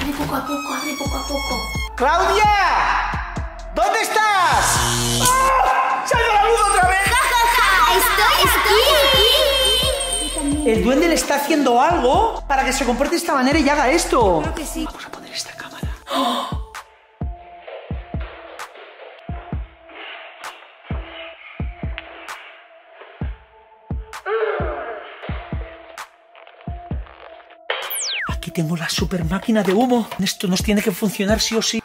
Abre poco a poco, abre poco a poco. ¡Claudia! ¿Dónde estás? ¡Oh! ¡Se ha ido la luz otra vez! Estoy aquí. El duende le está haciendo algo para que se comporte de esta manera y haga esto. Creo que sí. Vamos a poner esta cámara. ¡Oh! Aquí tengo la super máquina de humo. Esto nos tiene que funcionar sí o sí.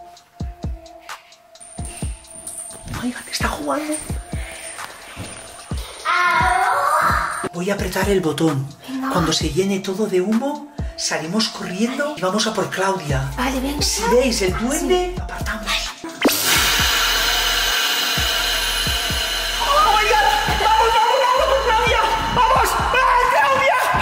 Oigan, está jugando. Voy a apretar el botón. Cuando se llene todo de humo, salimos corriendo y vamos a por Claudia. Vale, venga. Si veis el duende, apartamos. ¡Oh, my God! ¡Vamos, vamos, vamos, Claudia! ¡Vamos! ¡Ah, Claudia!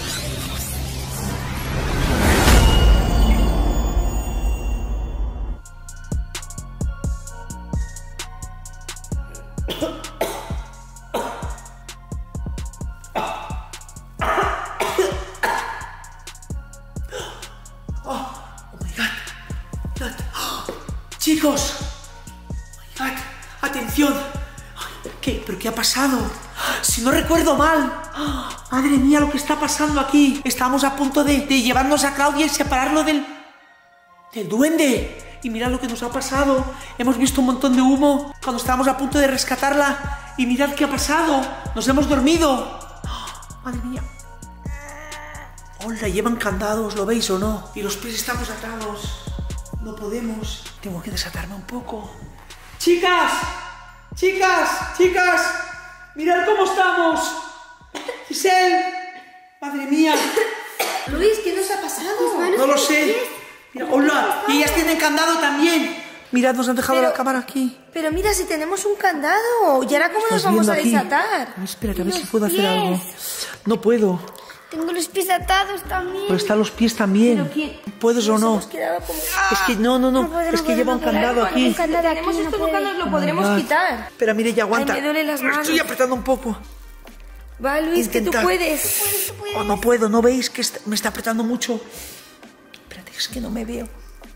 Chicos, oh my God, atención. ¿Qué? ¿Pero qué ha pasado? Si no recuerdo mal. Madre mía, lo que está pasando aquí. Estamos a punto de llevarnos a Claudia y separarlo del duende. Y mirad lo que nos ha pasado. Hemos visto un montón de humo cuando estábamos a punto de rescatarla. Y mirad qué ha pasado. Nos hemos dormido. Madre mía. Hola, llevan candados, ¿lo veis o no? Y los pies estamos atados. No podemos. Tengo que desatarme un poco. ¡Chicas! ¡Chicas! ¡Chicas! ¡Mirad cómo estamos! ¡Giselle! ¡Madre mía! Luis, ¿qué nos ha pasado? No lo sé. Mira, hola. Y ellas tienen candado también. Mirad, nos han dejado la cámara aquí. Pero mira, si tenemos un candado. ¿Y ahora cómo nos vamos a desatar? Espérate, a ver si puedo hacer algo. No puedo. Tengo los pies atados también. Pero están los pies también. ¿Puedes o no? Hemos quedado como... Es que no. Es que lleva un candado aquí. Un candado aquí, tenemos esto nunca nos lo podremos quitar. Espera, mire, ya aguanta. Ay, me duelen las manos. Estoy apretando un poco. Va, Luis, que tú puedes. Oh, no puedo, ¿no veis que me está apretando mucho? Espérate, es que no me veo.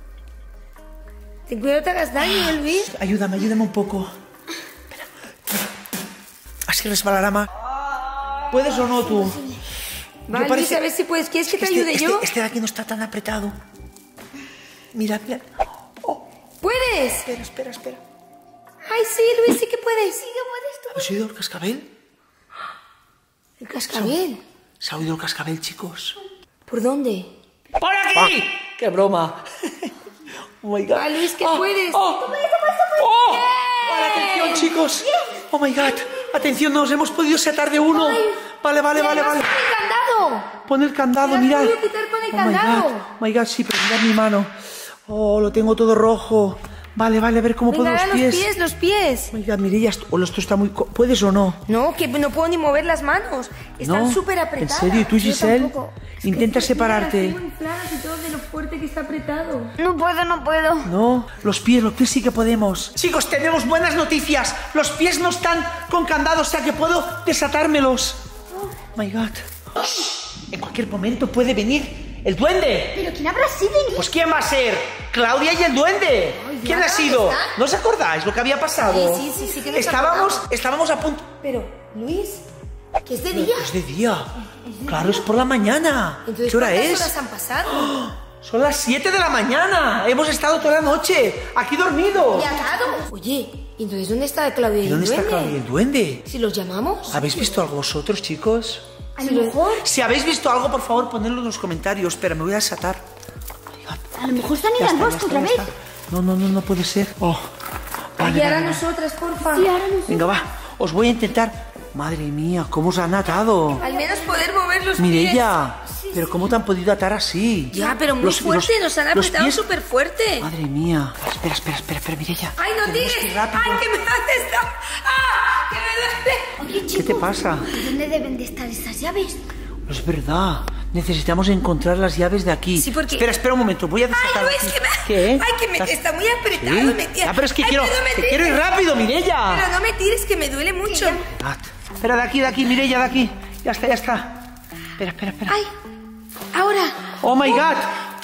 Ten cuidado, te hagas daño, Luis. Ayúdame un poco. Espera. Así resbalará más. ¿Puedes o no tú? Vale, Luis, a ver si puedes. ¿Quieres que te ayude yo? Este de aquí no está tan apretado. Mira. Oh. ¿Puedes? Espera. Ay, sí, Luis, sí que puedes. Sí que puedes tú. ¿Has oído el cascabel? ¿El cascabel? ¿Se ha oído el cascabel, chicos? ¿Por dónde? ¡Por aquí! ¡Qué broma! Oh my God. Ah, Luis, que puedes. ¡Oh! Vale, atención, chicos. Oh my God. Atención, nos hemos podido setar de uno. Vale. ¡Pon el candado! Pon el candado, mirad. Lo has podido quitar con el candado. Oh my God, sí, pero mirad mi mano. Oh, lo tengo todo rojo. Vale, a ver cómo puedo los pies. Los pies. Oh my God, Mireia, esto está muy... ¿Puedes o no? No, que no puedo ni mover las manos. Están súper apretadas. ¿En serio? ¿Y tú, Giselle? Intenta separarte. Y todo de lo fuerte que está apretado. No puedo. No, los pies sí que podemos. Chicos, tenemos buenas noticias. Los pies no están con candado, o sea que puedo desatármelos. Oh my God. En cualquier momento puede venir el duende. ¿Pero quién habrá sido? Pues ¿quién va a ser? Claudia y el duende. Ay, ¿Quién ha sido? ¿está? ¿No os acordáis lo que había pasado? Sí, que nos acordamos. Estábamos a punto... Pero, Luis, que es de día. Es de día. Claro, es por la mañana. Entonces, ¿qué hora es? ¿cuántas horas han pasado? Son las 7 de la mañana. Hemos estado toda la noche aquí dormidos. ¿Y atado? Oye, ¿y entonces dónde está Claudia y el duende? ¿Dónde está Claudia y el duende? ¿Si los llamamos? ¿Habéis visto algo vosotros, chicos? A lo mejor... Si habéis visto algo, por favor, ponedlo en los comentarios. Espera, me voy a desatar. A lo mejor se han ido al bosque otra vez. No puede ser. Oh, Y ahora nosotras, porfa. Sí, ahora nosotras. Venga, va. Os voy a intentar... Madre mía, ¿cómo os han atado? Al menos poder mover los pies. Mireia, pero ¿cómo te han podido atar así? Ya, pero muy fuerte, nos han apretado súper fuerte. Madre mía. Espera, Mireia. Ay, no tires. Ay, que me haces esto. ¡Ah! Que me duele. Oye, chicos, ¿qué te pasa? ¿Dónde deben de estar estas llaves? No es verdad. Necesitamos encontrar las llaves de aquí. Sí, porque... Espera un momento, voy a desatar. Ay, Luis, que me... ¿Qué? Ay, que me... Está muy apretado, ¿Sí? me tira. Pero es que quiero ir rápido, Mireia. Pero no me tires, que me duele mucho. Espera, de aquí, Mireia, de aquí. Ya está. Espera. Ay, ahora. Oh my God.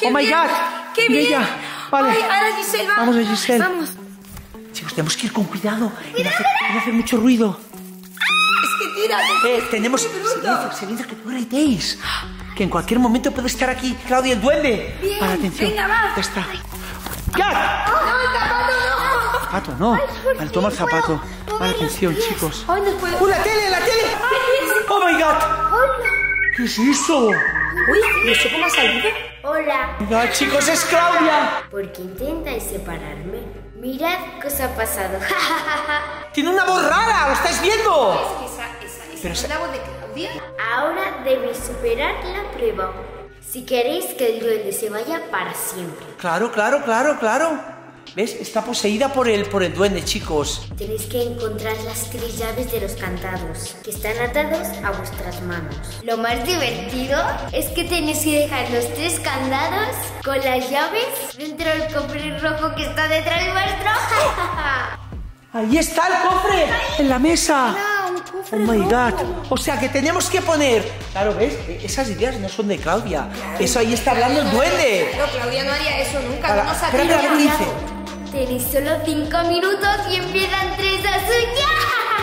¡Qué ¡Oh, my bien! God! ¡Qué Mira bien! ella. Vale. Ay, ahora Giselle, vamos. Vamos, Giselle. Vamos. Chicos, tenemos que ir con cuidado y no hacer mucho ruido. Es que tírate. Tenemos... Silencio, que no gritéis. Que en cualquier momento puede estar aquí Claudia el duende. Bien, Vale, atención. venga, va. Ya está. ¡Ya! No, el zapato no. Zapato, no. Vale, toma el zapato. Vale, atención, chicos. Ay, no puedo. ¡La tele, la tele! Ay, ¡Oh, my God! hola. ¿Qué es eso? Uy, ¿y eso cómo ha salido? Hola. ¡Ya, chicos, es Claudia! ¿Por qué intentáis separarme? Mirad qué os ha pasado. Tiene una voz rara, ¿lo estáis viendo? Es que esa Pero es la voz de Claudia. Ahora debéis superar la prueba. Si queréis que el duende se vaya para siempre. Claro. ¿Ves? Está poseída por el duende, chicos. Tenéis que encontrar las 3 llaves de los candados, que están atados a vuestras manos. Lo más divertido es que tenéis que dejar los 3 candados con las llaves dentro del cofre rojo que está detrás vuestro. Ahí está el cofre, en la mesa. Oh my God. O sea que tenemos que poner... Claro, ¿ves? Esas ideas no son de Claudia. Eso ahí está hablando el duende. No, Claudia no haría eso nunca. Para- No nos espera, haría. ¿qué dice? Tenéis solo 5 minutos y empiezan 3 a suya.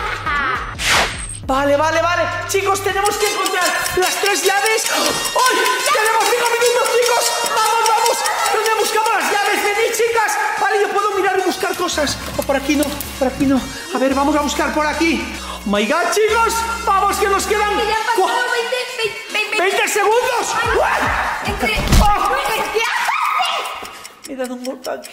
Vale. Chicos, tenemos que encontrar las 3 llaves. ¡Ay! ¡Tenemos 5 minutos, chicos! ¡Vamos! ¿Dónde buscamos las llaves? ¡Venid, chicas! Vale, yo puedo mirar y buscar cosas. Oh, por aquí no. A ver, vamos a buscar por aquí. ¡Oh, my God, chicos! ¡Vamos, que nos quedan... Que ya han pasado 20 segundos! ¡Guau! Entre... ¡Oh! Me he dado un golpe aquí.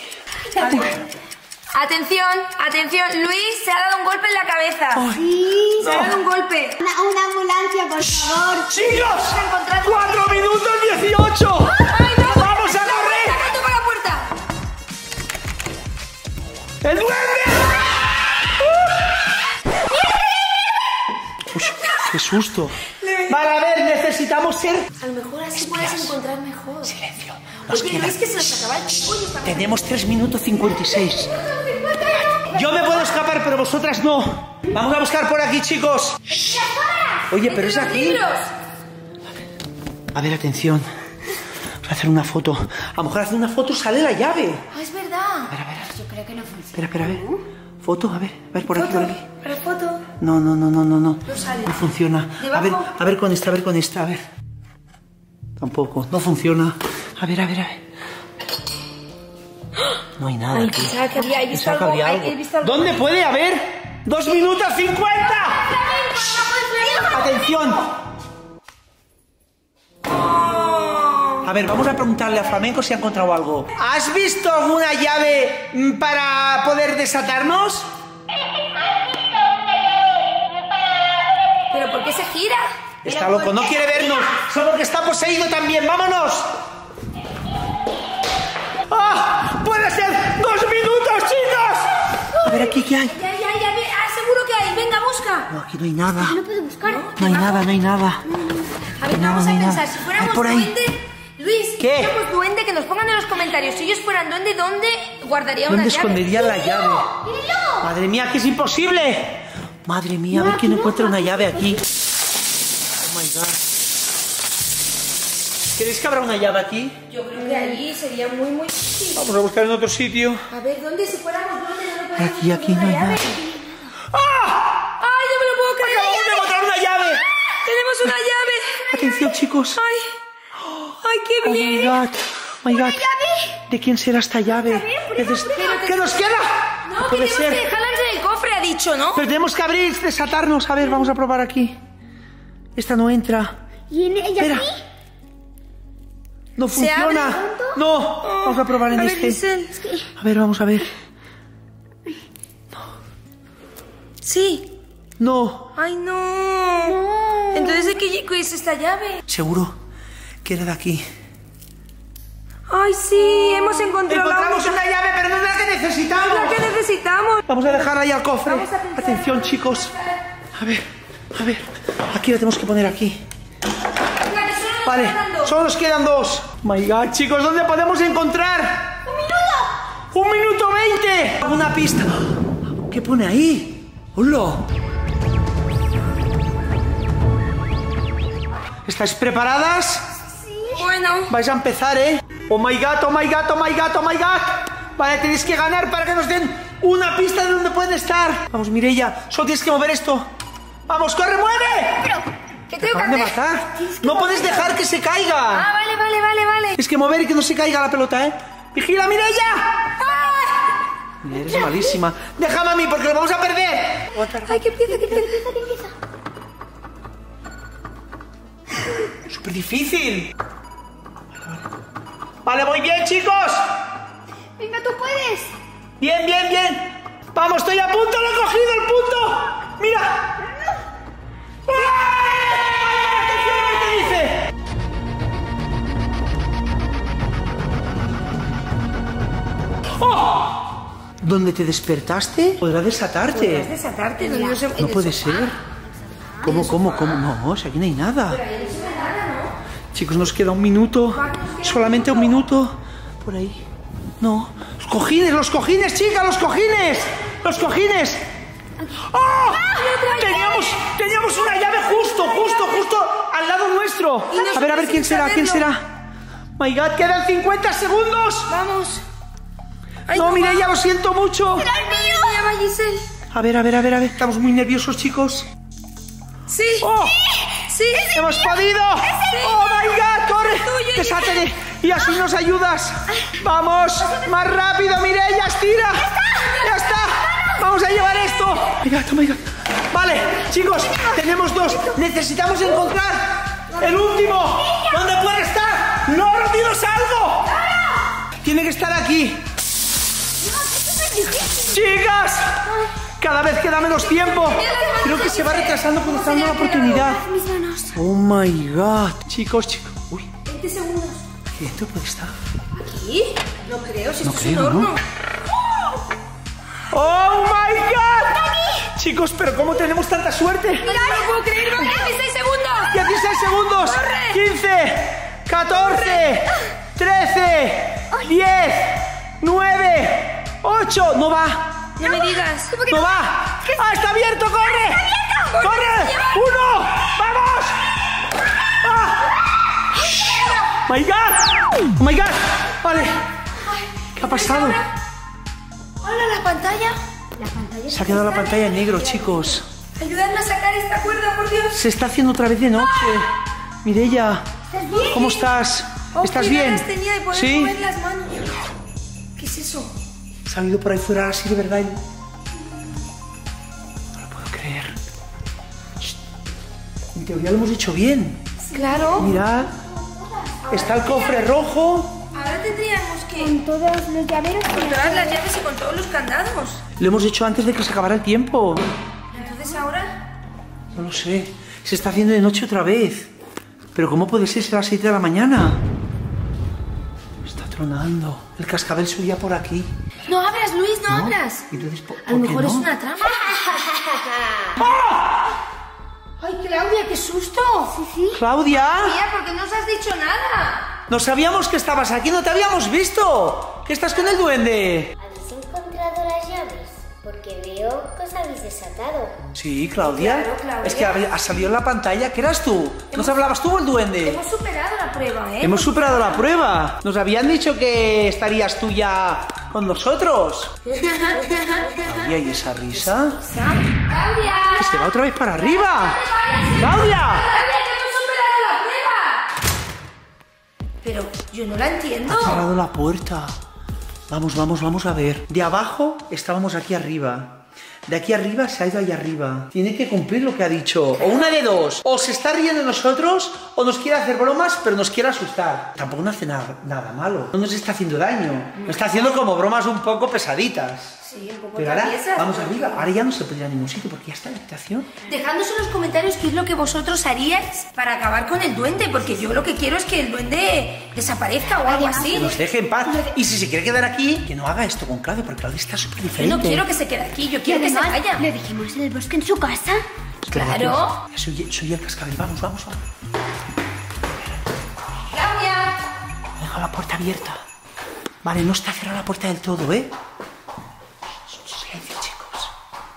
Atención, Luis se ha dado un golpe en la cabeza. Ay, Se ha dado un golpe. Una ambulancia, por favor. ¡Chicos! encontrado- 4 minutos 18. ¡Ay, no! ¡Vamos a correr! ¡Saca tú por la puerta! ¡El duende! Uy, ¡qué susto! Vale, a ver, necesitamos ser... A lo mejor así puedes encontrar mejor. Silencio. Nos Porque queda... Luis que se nos acaba el tiempo y estamos... Tenemos 3 minutos 56. Yo me puedo escapar, pero vosotras no. Vamos a buscar por aquí, chicos. Oye, pero es Entre los aquí. libros. A ver, atención. Vamos a hacer una foto. A lo mejor hacer una foto sale la llave. Ah, es verdad. A ver. Yo creo que no funciona. Espera, a ver. Foto, a ver por aquí, por aquí. Para foto. No. No sale. No funciona. ¿Debajo? A ver con esta, a ver. Tampoco, no funciona. A ver. No hay nada Ay, aquí. pensaba que había visto Pensaba que algo. habría Ay, algo. he visto algo. ¿Dónde puede haber? 2 minutos 50. Atención. A ver, vamos a preguntarle a Flamenco si ha encontrado algo. ¿Has visto alguna llave para poder desatarnos? ¿Pero por qué se gira? Está loco, no quiere vernos. Solo que está poseído también. ¡Vámonos! ¡Ah! ¡Puede ser! 2 minutos, chicos! A ver, aquí, ¿qué hay? Ya. Seguro que hay. Venga, busca. No, aquí no hay nada. No puedo buscar. No hay nada. A ver, No, vamos no a hay pensar. nada. Si Hay fuéramos por ahí. duende... Luis, ¿Qué? si fuéramos duende, que nos pongan en los comentarios. Si ellos fueran duende, ¿dónde guardaría una ¿Dónde llave? escondería la llave? Madre mía, que es imposible. Madre mía, a ver quién encuentra una llave aquí. Oh my God. ¿Queréis que habrá una llave aquí? Yo creo que allí sería muy difícil. Vamos a buscar en otro sitio. A ver, ¿dónde si fuéramos duende no lo podemos Aquí no hay nada. ¡Ah! ¡Ay, no me lo puedo creer! ¡Acabamos de encontrar una llave! ¡Tenemos una llave! Atención, chicos. ¡Ay, qué Oh my bien! God. Oh my God. ¿De quién será esta llave? ¿Qué nos queda? No, que Puede tenemos ser. que dejarla en el cofre, ha dicho, ¿no? Pero tenemos que abrir, desatarnos. A ver, vamos a probar aquí. Esta no entra. ¿Y en ella Espera. aquí? No ¿Se abre funciona. junto? No. Vamos a probar en A ver, este. Giselle. A ver, vamos a ver. Sí. No. ¡Ay, no! Entonces, ¿de qué es esta llave? Seguro que era de aquí. ¡Ay, sí! Hemos encontrado Encontramos una llave, pero no es la que necesitamos. la que necesitamos. Vamos a dejar ahí al cofre. Vamos a pensar. Atención, chicos. A ver. Aquí la tenemos que poner aquí. Mira, que solo nos Vale, quedan dos. solo nos quedan 2. My God, chicos, ¿dónde podemos encontrar? ¡1 minuto 20! ¿Alguna pista? ¿Qué pone ahí? ¡Hola! ¿Estáis preparadas? Bueno, Vais a empezar, ¿eh? Oh my god, oh my god, oh my god, oh my god. Vale, tenéis que ganar para que nos den una pista de dónde pueden estar. Vamos, Mireia, solo tienes que mover esto. Vamos, corre, mueve. Pero, ¿qué tengo que Acaban de hacer? matar. No puedes dejar que se caiga. Ah, vale. Es que mover y que no se caiga la pelota, ¿eh? ¡Vigila, Mireia! Mira, eres malísima. Déjame a mí porque lo vamos a perder. Ay, que empieza. Súper difícil. Vale, muy bien, chicos. Venga, tú puedes. Bien. Vamos, estoy a punto, lo he cogido el punto. Mira. ¿Qué dice? ¡Oh! ¿Dónde te despertaste? Podrás desatarte. Podrás desatarte. No puede ser. ¿Cómo? No, si aquí no hay nada. Chicos, nos queda un minuto. Solamente un minuto. Por ahí. No. Los cojines, chicas, los cojines. ¡Oh! Teníamos una llave justo al lado nuestro. A ver, ¿quién será? My God, quedan 50 segundos. Vamos. Ay, No, Mireia, lo siento mucho. ¡Era el mío! Se llama Giselle. A ver. Estamos muy nerviosos, chicos. Sí. ¡Oh! Sí. ¡Hemos podido! ¡Oh, my God! ¡Corre! ¡Desátete! Y así nos ayudas. ¡Vamos! ¡Más rápido, Mireia! ¡Estira! ¡Ya está! ¡Vamos a llevar esto! Oh my God. Vale, chicos, tenemos 2. Necesitamos encontrar el último. ¿Dónde puede estar? ¡No, dinos algo! Tiene que estar aquí. ¡Chicas! Cada vez queda menos tiempo. Creo que se va retrasando porque está dando la oportunidad. Mis manos. Oh my God. Chicos. Uy, 20 segundos. ¿qué dentro puede estar? ¿Aquí? No creo, si No esto es creo, un horno. ¿no? ¡Oh my God! Chicos, pero ¿cómo tenemos tanta suerte? ¡Mira, no puedo creerlo! 16 segundos. 16 segundos. ¡Corre! 15, 14, 13, 10, 9, 8. No va. No me digas. No va. ¡Ah, está abierto! ¡Corre! ¡Corre! 1. ¡Vamos! ¡Ah! ¡My God! ¡Oh, my God! Vale. ¿Qué ha pasado? Hola, la pantalla. Se ha quedado la pantalla en negro, chicos. Ayúdame a sacar esta cuerda, por Dios. Se está haciendo otra vez de noche. Mireia, ¿cómo estás? ¿Estás bien? Las tenía de poder ¿Sí? mover las manos. ¿Qué es eso? Se ha ido por ahí fuera así de verdad. No lo puedo creer. Shh. En teoría lo hemos hecho bien. Claro. Mirad. Está el cofre rojo. Ahora tendríamos que... Con todos los llaveros. Con todas las llaves y con todos los candados. Lo hemos hecho antes de que se acabara el tiempo. Entonces ahora... No lo sé. Se está haciendo de noche otra vez. Pero ¿cómo puede ser? Será las 7 de la mañana. Está tronando. El cascabel subía por aquí. No abras, Luis, no ¿No? abras. Entonces, ¿por A lo qué mejor no? es una trampa. ¡Ay, Claudia, qué susto! Sí. ¡Claudia! Tía, ¿por qué no os has dicho nada? No sabíamos que estabas aquí, no te habíamos visto. ¿Qué estás con el duende? ¿Habéis encontrado las llaves? Porque veo que os habéis desatado. Sí, Claudia. Claro, Claudia. Es que ha salido en la pantalla que eras tú. ¿Nos hablabas tú o el duende? Hemos superado la prueba, ¿eh? Hemos superado la prueba. Nos habían dicho que estarías tú ya con nosotros. Claudia, ¿y esa risa? ¡Claudia! Que se va otra vez para arriba. ¡Claudia! ¡Claudia, que hemos superado la prueba! Pero yo no la entiendo. Ha cerrado la puerta. Vamos a ver. De abajo estábamos aquí arriba. De aquí arriba se ha ido allá arriba. Tiene que cumplir lo que ha dicho. O una de dos. O se está riendo de nosotros, o nos quiere hacer bromas, pero nos quiere asustar. Tampoco no hace nada malo. No nos está haciendo daño. Nos está haciendo como bromas un poco pesaditas. Sí, un poco Pero ahora traviesas. vamos arriba. Ahora ya no se puede ir a ningún sitio porque ya está la habitación. Dejadnos en los comentarios qué es lo que vosotros haríais para acabar con el duende, porque yo lo que quiero es que el duende desaparezca o algo así. Que nos deje en paz. Y si se quiere quedar aquí, que no haga esto con Claudia, porque Claudia está súper Yo diferente. no quiero que se quede aquí, yo quiero que se vaya. ¿Le dijimos en el bosque en su casa? Claro. Soy el cascabel. Vamos. Claudia. Deja la puerta abierta. Vale, no está cerrada la puerta del todo, ¿eh? Silencio, chicos.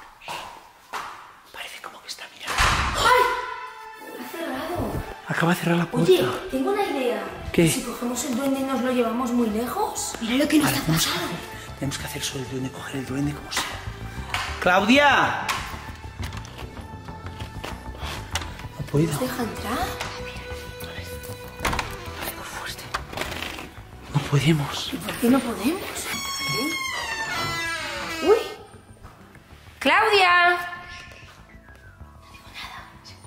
Parece como que está mirando. ¡Ay! Ha cerrado. Acaba de cerrar la puerta. Oye, tengo una idea. ¿Qué? Si cogemos el duende y nos lo llevamos muy lejos. Mira lo que nos Vale, ha pasado. tenemos que hacer eso del duende, coger el duende como sea. ¡Claudia! No puedo. ¿Nos deja entrar? Dale muy fuerte. No podemos. ¿Y por qué no podemos? ¡Uy! ¡Claudia! No digo nada.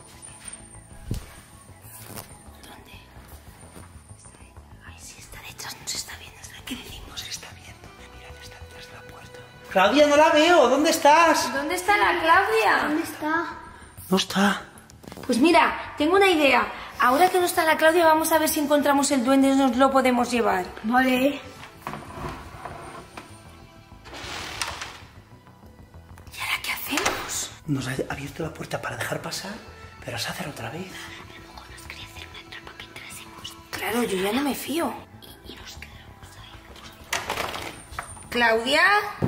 ¿Dónde? Ay, sí, está detrás, nos está viendo. ¿Qué decimos? Nos está viendo. Mira, está detrás de la puerta. Claudia, no la veo. ¿Dónde estás? ¿Dónde está la Claudia? ¿Dónde está? No está. Pues mira, tengo una idea. Ahora que no está la Claudia, vamos a ver si encontramos el duende y nos lo podemos llevar. Vale. ¿Y ahora qué hacemos? Nos ha abierto la puerta para dejar pasar, pero se hace otra vez. Luego nos quería hacer una trampa que entrásemos Claro, yo ya no me fío. y nos quedamos ahí. ¿Claudia?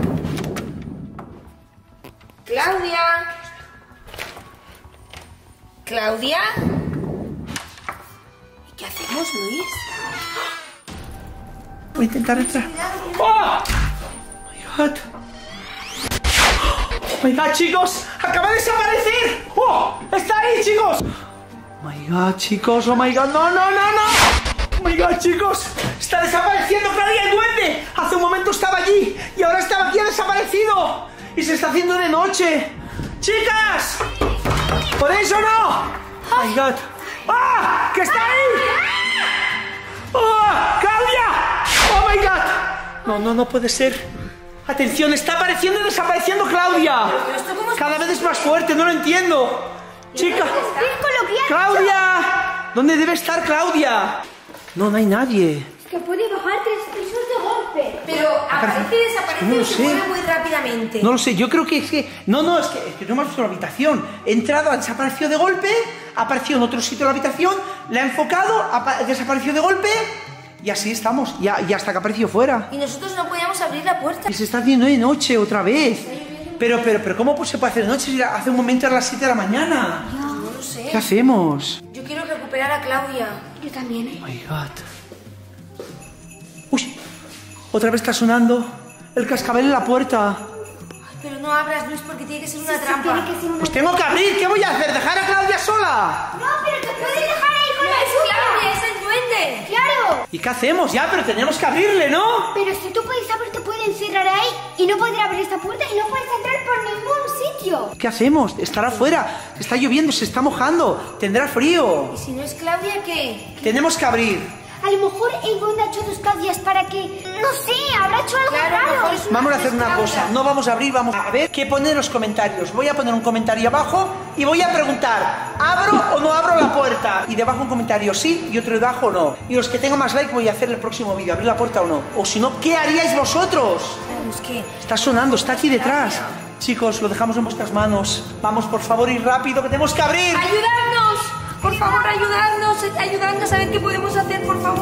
¿Claudia? ¿Claudia? ¿Y qué hacemos, Luis? Voy a intentar entrar. ¡Oh! ¡My God! ¡Oh, my God, chicos! ¡Acaba de desaparecer! ¡Oh! ¡Está ahí, chicos! ¡Oh, my God, chicos! ¡Oh, my God! ¡No, no, no, no! ¡Oh, my God, chicos! ¡Está desapareciendo, Claudia, el duende! Hace un momento estaba allí y ahora estaba aquí, ha desaparecido. Y se está haciendo de noche. ¡Chicas! ¿Podéis o no? ¡Oh, my God! ¡Ah! ¡Que está ahí! ¡Oh! ¡Claudia! ¡Oh, my God! No, no, no puede ser. Atención, está apareciendo y desapareciendo Claudia. Cada vez es más fuerte, no lo entiendo. Chica. ¡Claudia! ¿Dónde debe estar Claudia? No, no hay nadie. Es que puede bajar 3 pisos de golpe. Pero aparece y desaparece No lo y se sé. mueve muy rápidamente. No lo sé, yo creo que es que... No, no, es que no hemos visto la habitación. He entrado, ha desaparecido de golpe, ha aparecido en otro sitio de la habitación, la ha enfocado, desapareció de golpe y así estamos, y hasta que apareció fuera. Y nosotros no podíamos abrir la puerta. Y se está haciendo de noche otra vez. Pero, ¿cómo se puede hacer de noche si hace un momento era las 7 de la mañana? No lo sé. ¿Qué hacemos? Yo quiero recuperar a Claudia. Yo también, Oh my God. Uy, otra vez está sonando el cascabel en la puerta. Ay, pero no abras, Luis, porque tiene que ser una trampa. Tiene que ser una... Pues tengo que abrir, ¿qué voy a hacer? ¿Dejar a Claudia sola? No, pero te puedes dejar ahí con No la es puta. Claudia, es el duende. ¡Claro! ¿Y qué hacemos? Ya, pero tenemos que abrirle, ¿no? Pero si tú puedes abrir, te pueden encerrar ahí y no poder abrir esta puerta y no puedes entrar por ningún sitio. ¿Qué hacemos? Estará afuera, está lloviendo, se está mojando, tendrá frío. ¿Y si no es Claudia, qué? Tenemos que abrir. A lo mejor el duende ha hecho 2 Claudias para que... No sé, habrá hecho algo Claro, a lo raro. mejor es Vamos a hacer una Claudia. cosa, no vamos a abrir, vamos a ver qué pone en los comentarios. Voy a poner un comentario abajo y voy a preguntar, ¿abro o no abro la puerta? Y debajo un comentario sí y otro debajo no. Y los que tengan más like voy a hacer el próximo vídeo, abrir la puerta o no. O si no, ¿qué haríais vosotros? Claro, es que... Está sonando, está aquí detrás. Chicos, lo dejamos en vuestras manos. Vamos, por favor, y rápido, que tenemos que abrir. ¡Ayudadnos! Por favor, ayudadnos a ver qué podemos hacer, por favor.